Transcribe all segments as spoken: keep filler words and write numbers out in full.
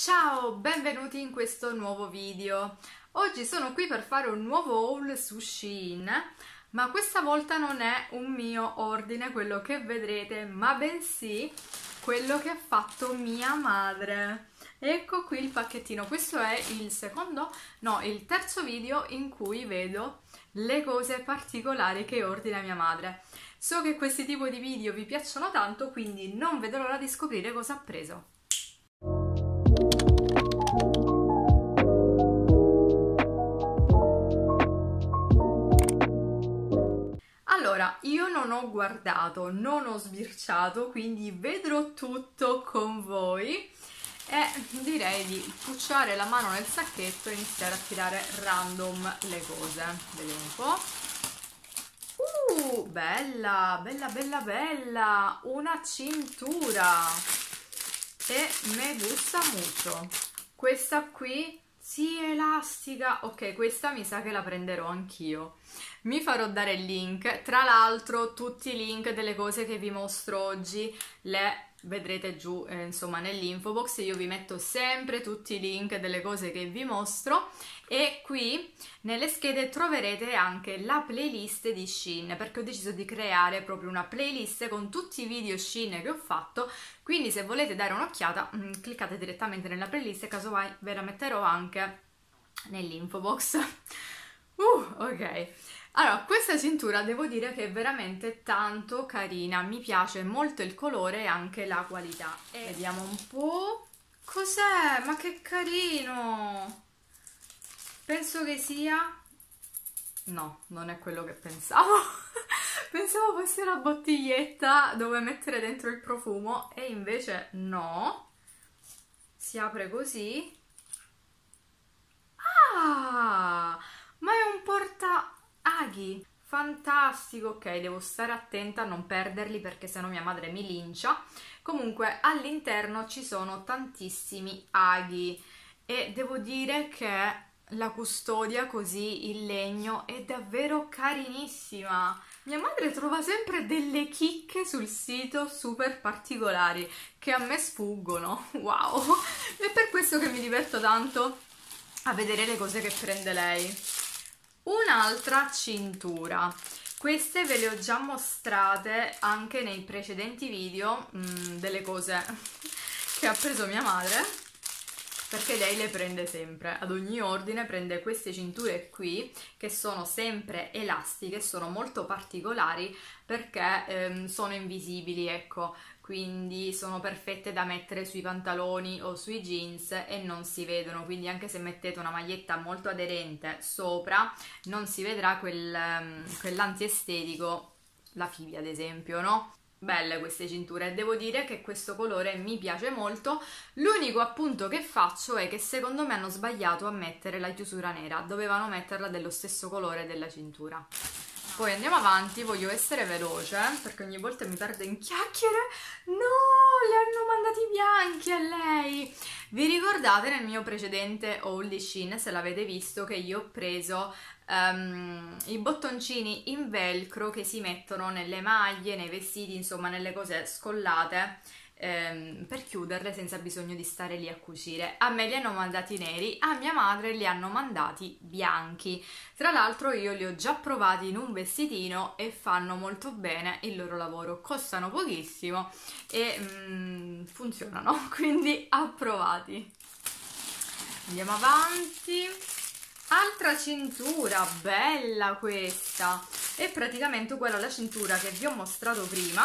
Ciao, benvenuti in questo nuovo video. Oggi sono qui per fare un nuovo haul su Shein, ma questa volta non è un mio ordine quello che vedrete, ma bensì quello che ha fatto mia madre. Ecco qui il pacchettino. Questo è il secondo, no, il terzo video in cui vedo le cose particolari che ordina mia madre. So che questi tipi di video vi piacciono tanto, quindi non vedo l'ora di scoprire cosa ha preso. Allora, io non ho guardato, non ho sbirciato, quindi vedrò tutto con voi e direi di pucciare la mano nel sacchetto e iniziare a tirare random le cose. Vediamo un po'. Uh, bella, bella, bella, bella! Una cintura! E me gusta molto. Questa qui, sì, elastica. Ok, questa mi sa che la prenderò anch'io. Mi farò dare il link. Tra l'altro, tutti i link delle cose che vi mostro oggi le vedrete giù, eh, insomma, nell'info box. Io vi metto sempre tutti i link delle cose che vi mostro. E qui nelle schede troverete anche la playlist di Shein, perché ho deciso di creare proprio una playlist con tutti i video Shein che ho fatto. Quindi se volete dare un'occhiata, mh, cliccate direttamente nella playlist e casomai ve la metterò anche nell'info box. Uh, ok. Allora, questa cintura devo dire che è veramente tanto carina, mi piace molto il colore e anche la qualità. E vediamo un po'. Cos'è? Ma che carino! Penso che sia... No, non è quello che pensavo. Pensavo fosse una bottiglietta dove mettere dentro il profumo e invece no. Si apre così. Ah! Ma è un porta-aghi! Fantastico! Ok, devo stare attenta a non perderli perché sennò mia madre mi lincia. Comunque all'interno ci sono tantissimi aghi e devo dire che la custodia così in legno è davvero carinissima. Mia madre trova sempre delle chicche sul sito super particolari che a me sfuggono. Wow! È per questo che mi diverto tanto a vedere le cose che prende lei. Un'altra cintura. Queste ve le ho già mostrate anche nei precedenti video, mh, delle cose che ha preso mia madre, perché lei le prende sempre, ad ogni ordine prende queste cinture qui che sono sempre elastiche, sono molto particolari perché ehm, sono invisibili, ecco, quindi sono perfette da mettere sui pantaloni o sui jeans e non si vedono, quindi anche se mettete una maglietta molto aderente sopra non si vedrà quel, quell'antiestetico, la fibia ad esempio, no? Belle queste cinture, devo dire che questo colore mi piace molto. L'unico appunto che faccio è che secondo me hanno sbagliato a mettere la chiusura nera, dovevano metterla dello stesso colore della cintura. Poi andiamo avanti, voglio essere veloce perché ogni volta mi perdo in chiacchiere. No, le hanno mandati bianchi a lei. Vi ricordate nel mio precedente haul di Shein, se l'avete visto, che io ho preso um, i bottoncini in velcro che si mettono nelle maglie, nei vestiti, insomma nelle cose scollate, ehm, per chiuderle senza bisogno di stare lì a cucire. A me li hanno mandati neri, a mia madre li hanno mandati bianchi. Tra l'altro io li ho già provati in un vestitino e fanno molto bene il loro lavoro, costano pochissimo e mm, funzionano, quindi approvati. Andiamo avanti. Altra cintura, bella questa, è praticamente uguale alla cintura che vi ho mostrato prima,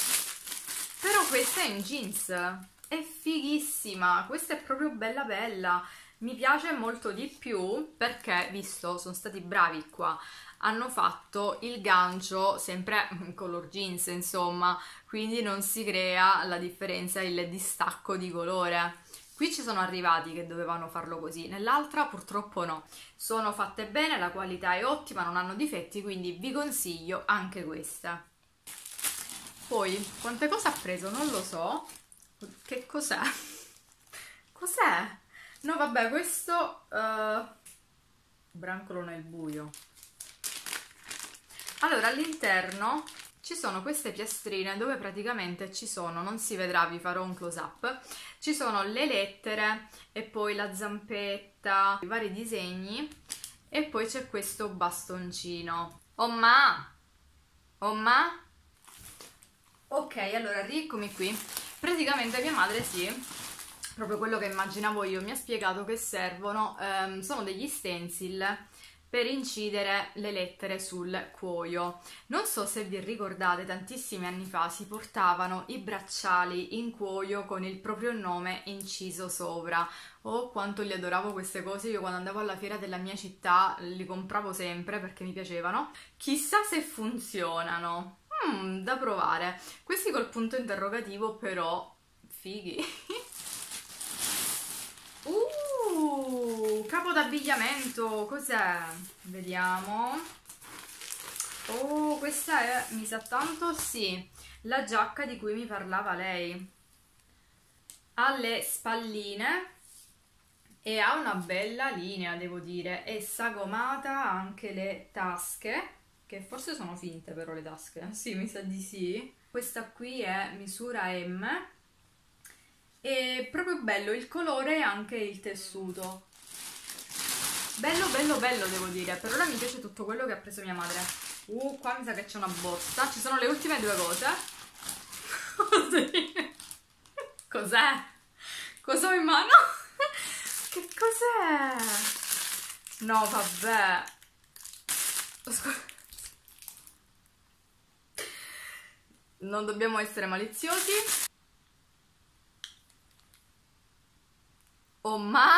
però questa è in jeans, è fighissima, questa è proprio bella bella, mi piace molto di più perché, visto, sono stati bravi qua, hanno fatto il gancio sempre color jeans, insomma, quindi non si crea la differenza, il distacco di colore. Qui ci sono arrivati che dovevano farlo così, nell'altra purtroppo no. Sono fatte bene, la qualità è ottima, non hanno difetti, quindi vi consiglio anche queste. Poi, quante cose ha preso? Non lo so. Che cos'è? Cos'è? No, vabbè, questo... Uh... brancolo nel buio. Allora, all'interno ci sono queste piastrine dove praticamente ci sono, non si vedrà, vi farò un close up, ci sono le lettere e poi la zampetta, i vari disegni e poi c'è questo bastoncino. Oh ma! Oh ma! Ok, allora rieccomi qui. Praticamente mia madre sì, proprio quello che immaginavo io, mi ha spiegato che servono, ehm, sono degli stencil per incidere le lettere sul cuoio. Non so se vi ricordate, tantissimi anni fa si portavano i bracciali in cuoio con il proprio nome inciso sopra. Oh, quanto li adoravo queste cose, io quando andavo alla fiera della mia città li compravo sempre perché mi piacevano. Chissà se funzionano. Mm, da provare. Questi col punto interrogativo però fighi. Uh, capo d'abbigliamento, cos'è? Vediamo. Oh, questa è, mi sa tanto, sì, la giacca di cui mi parlava lei. Ha le spalline e ha una bella linea, devo dire. È sagomata, anche le tasche, che forse sono finte però le tasche. Sì, mi sa di sì. Questa qui è misura M. È proprio bello il colore e anche il tessuto. Bello, bello, bello devo dire. Per ora mi piace tutto quello che ha preso mia madre. Uh, qua mi sa che c'è una borsa. Ci sono le ultime due cose. Così. Cos'è? Cosa ho in mano? Che cos'è? No, vabbè. Scusa. Non dobbiamo essere maliziosi. Oh ma!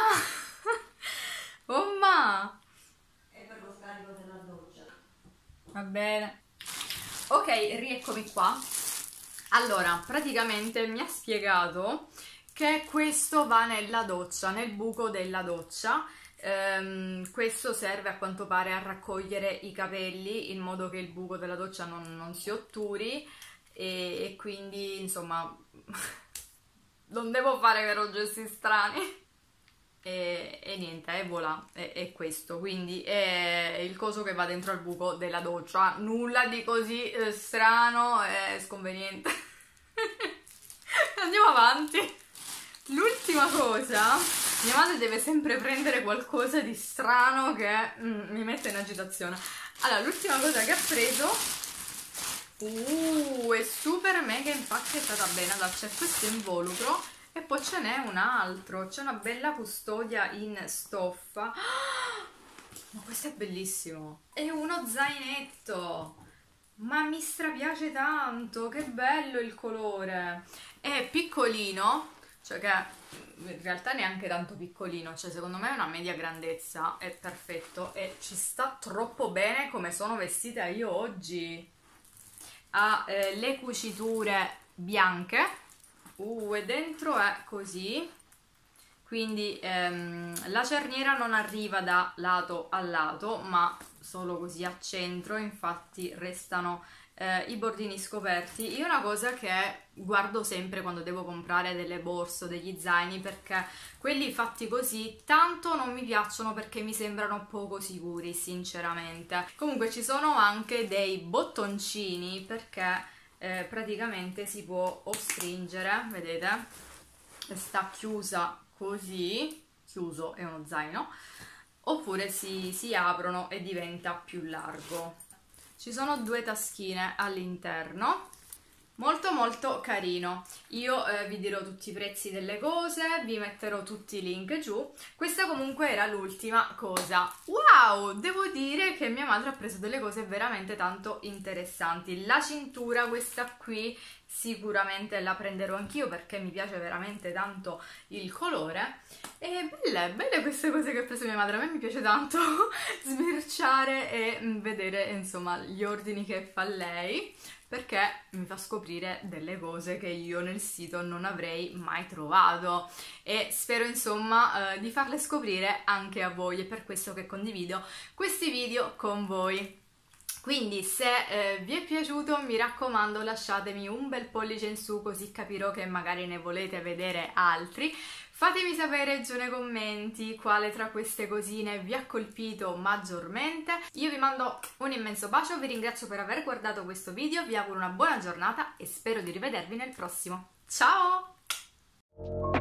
Oh ma! È per lo scarico della doccia. Va bene. Ok, rieccomi qua. Allora, praticamente mi ha spiegato che questo va nella doccia, nel buco della doccia. Ehm, questo serve a quanto pare a raccogliere i capelli in modo che il buco della doccia non, non si otturi e, e quindi, insomma, non devo fare vero gesti strani. E, e niente, e voilà, è, è questo, quindi è il coso che va dentro al buco della doccia, nulla di così eh, strano e sconveniente. Andiamo avanti. L'ultima cosa, mia madre deve sempre prendere qualcosa di strano che mm, mi mette in agitazione. Allora, l'ultima cosa che ha preso, uh, è super mega impacchettata bene. Allora, c'è questo involucro e poi ce n'è un altro, c'è una bella custodia in stoffa. Ma questo è bellissimo, è uno zainetto, ma mi strapiace tanto, che bello il colore, è piccolino, cioè che in realtà neanche tanto piccolino, cioè secondo me è una media grandezza, è perfetto e ci sta troppo bene come sono vestita io oggi. Ha eh, le cuciture bianche. Uh, e dentro è così, quindi ehm, la cerniera non arriva da lato a lato, ma solo così a centro, infatti restano eh, i bordini scoperti. Io una cosa che guardo sempre quando devo comprare delle borse o degli zaini, perché quelli fatti così tanto non mi piacciono perché mi sembrano poco sicuri, sinceramente. Comunque ci sono anche dei bottoncini perché Eh, praticamente si può o stringere, vedete, sta chiusa così, chiuso è uno zaino, oppure si, si aprono e diventa più largo. Ci sono due taschine all'interno, molto molto carino. Io eh, vi dirò tutti i prezzi delle cose, vi metterò tutti i link giù. Questa comunque era l'ultima cosa. Wow, devo dire che mia madre ha preso delle cose veramente tanto interessanti. La cintura, questa qui, sicuramente la prenderò anch'io perché mi piace veramente tanto il colore. E belle, belle queste cose che ha preso mia madre, a me mi piace tanto sbirciare e vedere insomma gli ordini che fa lei, perché mi fa scoprire delle cose che io nel sito non avrei mai trovato e spero insomma eh, di farle scoprire anche a voi, è per questo che condivido questi video con voi. Quindi se eh, vi è piaciuto mi raccomando lasciatemi un bel pollice in su così capirò che magari ne volete vedere altri. Fatemi sapere giù nei commenti quale tra queste cosine vi ha colpito maggiormente. Io vi mando un immenso bacio, vi ringrazio per aver guardato questo video, vi auguro una buona giornata e spero di rivedervi nel prossimo. Ciao!